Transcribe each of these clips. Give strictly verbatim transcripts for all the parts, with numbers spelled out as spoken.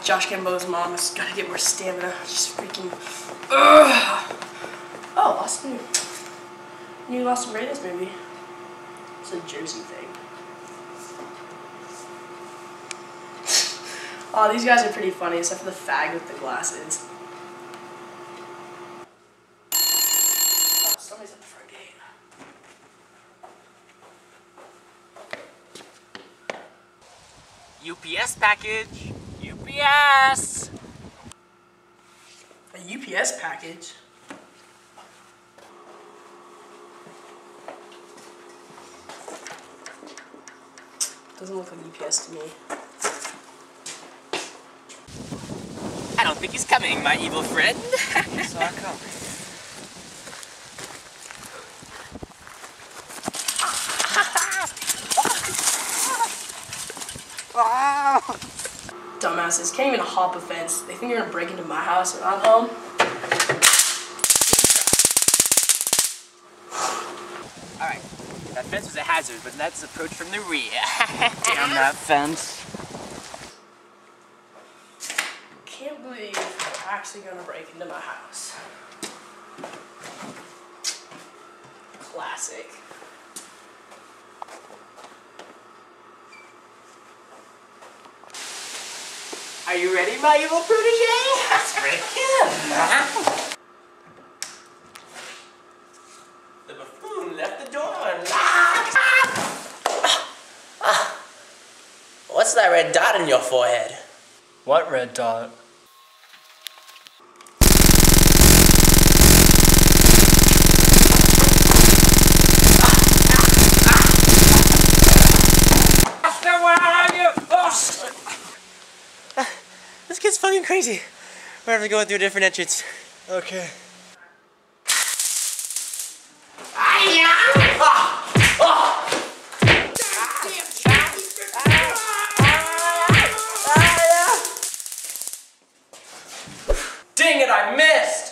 Josh Gamboa's mom has got to get more stamina. Just freaking. Ugh. Oh, Austin. New Las Vegas movie. It's a Jersey thing. Oh, these guys are pretty funny, except for the fag with the glasses. Oh, somebody's at the front gate. U P S package. U P S. A U P S package? Doesn't look like U P S to me. I don't think he's coming, my evil friend. Saw it coming. Dumbasses can't even hop a fence. They think they're gonna break into my house when I'm home. Alright, that fence was a hazard, but that's approach from the rear. Damn that fence. Can't believe they're actually gonna break into my house. Classic. Are you ready, my evil protege? Let's break in. The buffoon left the door unlocked. What's that red dot on your forehead? What red dot? This kid's fucking crazy. We're having to go through a different entrance. Okay. Dang it, I missed!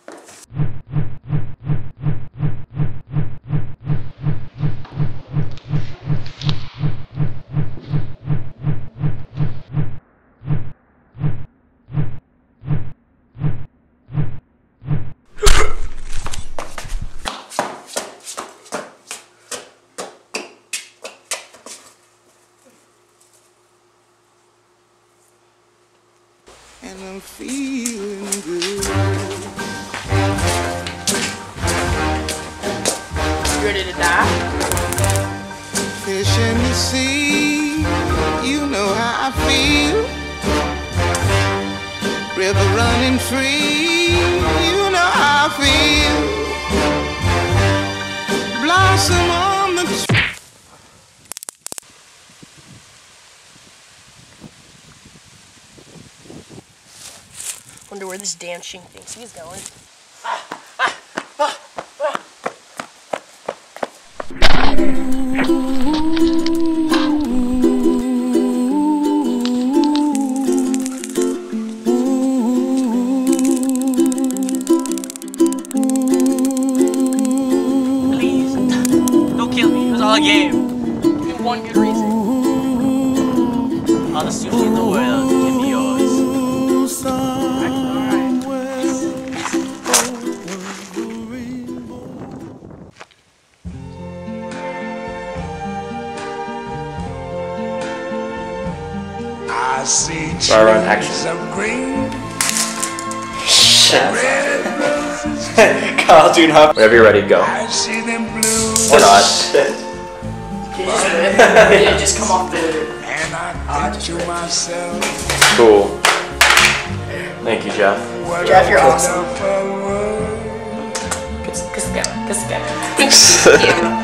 And I'm feeling good. You ready to die? Fish in the sea, you know how I feel. River running free, you know how I feel. Blossom on the tree. Wonder where this dancing thinks he's going. Please, don't kill me. It was all a game. Give me one good reason. All the sushi in the world can be yours. I see Bar run action. of green. Shit. Red roses. Kyle, do not. Whenever you're ready, go. I see them blue. Or not. Can you just rip? Did it just come off the... And I think to myself, Cool. Thank you, Jeff. what Jeff, you're a awesome. wonderful world. Kiss, kiss the camera. Kiss the camera. Thank you.